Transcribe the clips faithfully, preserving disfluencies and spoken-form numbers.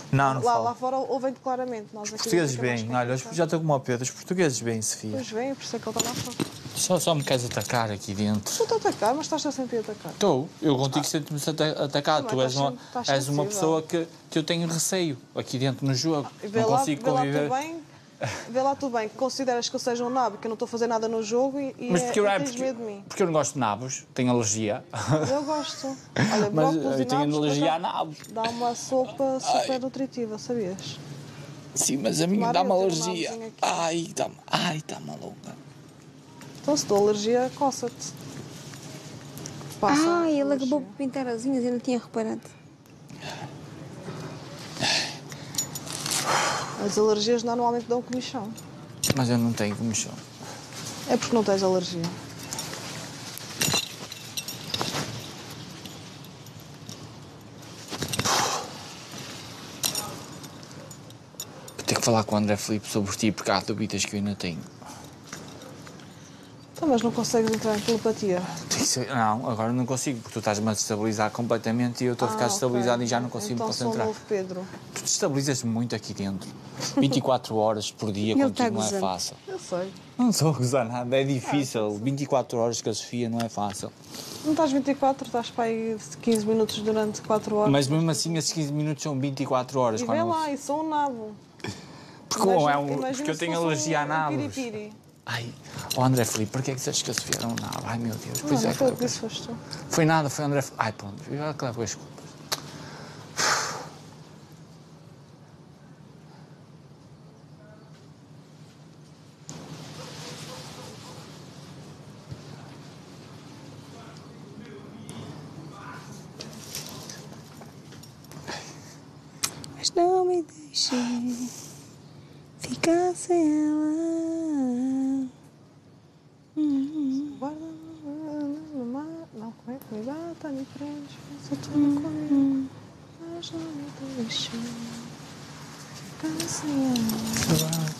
Não, não lá, falo. lá fora ouvem-te claramente. Nós Os aqui portugueses dentro é mais vêm, olha, os- complicado. já estou como ao Pedro, os portugueses vêm, Sofia. Pois vem, por isso é que ele está lá fora. Só, só me queres atacar aqui dentro. Estou a atacar, mas estás-te a sempre a atacar. Estou, eu contigo sempre me ata- atacar. Mas Tu és estás uma, sen- estás és uma sensível. pessoa que, que eu tenho receio aqui dentro no jogo. E vê Não lá, consigo vê lá conviver. tu bem, vê lá tu bem, que consideras que eu seja um nabo, que eu não estou a fazer nada no jogo e, e Mas é, porque eu, e é tens porque, medo de mim. porque eu não gosto de nabos, tenho alergia. Mas eu gosto. Olha, Mas brócolis eu e tenho nabos, alergia a por acaso, nabos. dá uma sopa super nutritiva, sabias? Sim, mas a mim Tomara dá-me eu ter um alergia. nabozinho aqui. Ai, dá-me ai, está maluca. Então se dou alergia, coça-te. Passa Ah, ele alergia. acabou por pintar as unhas, eu não tinha reparado. As alergias normalmente dão comichão. Mas eu não tenho comichão. É porque não tens alergia. Vou ter que falar com o André Filipe sobre ti, porque há dúvidas que eu ainda tenho. Então, mas não consegues entrar em telepatia. Tem que ser- Não, agora não consigo, porque tu estás-me a destabilizar completamente e eu estou a ficar Ah, destabilizado ok. e já não consigo então me sou o concentrar. novo Pedro. Tu destabilizas muito aqui dentro. vinte e quatro horas por dia Ele contigo tá não é gozando. fácil. Eu sei. Não estou a gozar nada, é difícil. vinte e quatro horas com a Sofia não é fácil. Não estás vinte e quatro, estás para aí de quinze minutos durante quatro horas. Mas mesmo assim, esses quinze minutos são vinte e quatro horas. E quando vê eu- lá, e sou um nabo. Porque, é um- Imagina porque eu se tenho fosse alergia um, a nabos. Um piripiri. Ai, oh André Filipe, porquê é que disseste que a Sofia era um nabo? Ai meu Deus, Não, pois não é. foi o que- que disse, foste tu. Foi nada, foi André Filipe. Ai pronto, eu que levo as culpas. Mas não me deixe ficar sem ela. Guarda no mar. Não, como é que me bata, me prende, faça tudo comigo. Mas não me deixe ficar sem ela.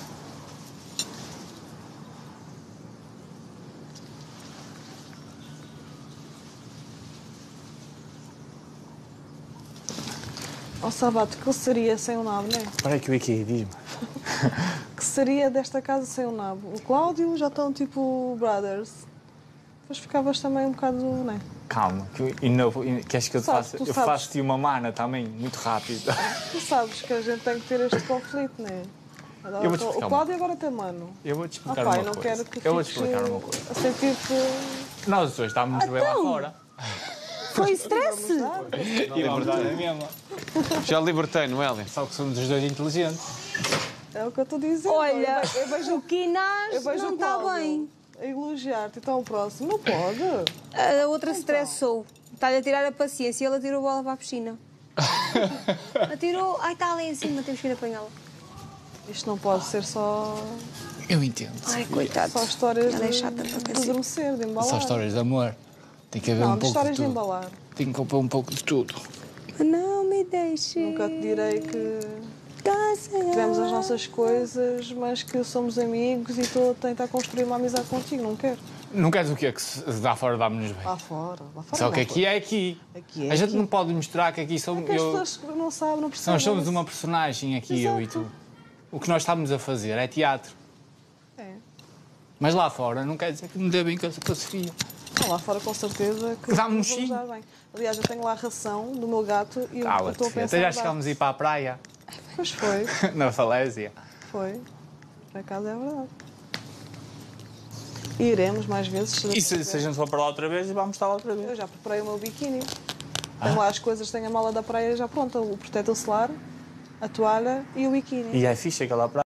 Ó Sabato, que seria sem o nabo, não é? Espera aí que eu aqui, diz-me. Que seria desta casa sem o nabo? O Cláudio já estão tipo brothers. Depois ficavas também um bocado, não é? Calma, que eu, e não, e queres que eu te Sabes, faça? tu Eu sabes. faço-te uma mana também, muito rápido. Tu sabes que a gente tem que ter este conflito, não é? Agora, Eu vou-te o explicar Cláudio agora tem mano. Eu vou-te Ah, explicar pai, uma não coisa. quero que eu vou-te fiques explicar uma coisa. a sentir-te... Nós dois estávamos bem lá Então. fora. Foi stress? E a verdade é mesmo. Já libertei, não é, Hélio? Só que somos os dois inteligentes. É o que eu estou a dizer. Olha, eu, ve- eu vejo, o Quinás eu vejo não o está Cláudio bem. a elogiar-te. Então o próximo não pode. A outra se estressou. Está-lhe a tirar a paciência e ele atirou a bola para a piscina. Atirou. Ai, está ali em cima, temos que ir apanhá-la. Isto não pode ser só, Eu entendo. Ai, coitado. só histórias Ela é de, chata para de cacete. adormecer, de embalar. Só histórias de amor. Tem que haver Não, um de pouco histórias de de tudo. embalar. Tem que haver um pouco de tudo. Não me deixe. Nunca te direi que ficar sem tivemos ela. as nossas coisas, mas que somos amigos e estou a tentar construir uma amizade contigo. Não quero. Não queres o quê? Que se dá fora dá-nos bem. Lá fora, lá fora. Só que não. aqui é aqui. Aqui é a gente aqui. não pode mostrar que aqui somos. É que as eu- pessoas não sabem, não percebem. Nós somos isso. uma personagem aqui, eu e tu. Exato. O que nós estamos a fazer é teatro. É. Mas lá fora não quer dizer que me dê bem com a com a Sofia. Não, lá fora com certeza que Dá-me um nos vamos chinho. dar bem. Aliás, eu tenho lá a ração do meu gato e eu Cala-te, estou a Sofia. pensar Até já em dar- chegámos a ir para a praia, Pois foi, na falésia. foi. Por acaso é verdade. E iremos mais vezes. E se, se a gente for para lá outra vez, vamos estar lá outra Eu vez. já preparei o meu biquíni. Ah. Tenho lá as coisas, tenho a mala da praia já pronta. O protetor solar, a toalha e o biquíni. E é fixe aquela praia.